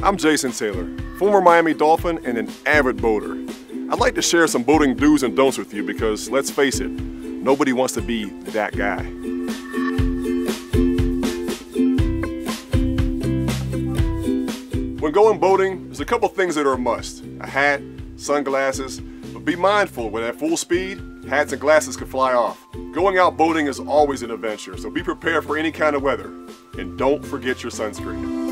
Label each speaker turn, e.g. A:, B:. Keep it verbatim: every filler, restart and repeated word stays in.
A: I'm Jason Taylor, former Miami Dolphin and an avid boater. I'd like to share some boating do's and don'ts with you because, let's face it, nobody wants to be that guy. When going boating, there's a couple things that are a must. A hat, sunglasses, but be mindful when at full speed, hats and glasses can fly off. Going out boating is always an adventure, so be prepared for any kind of weather. And don't forget your sunscreen.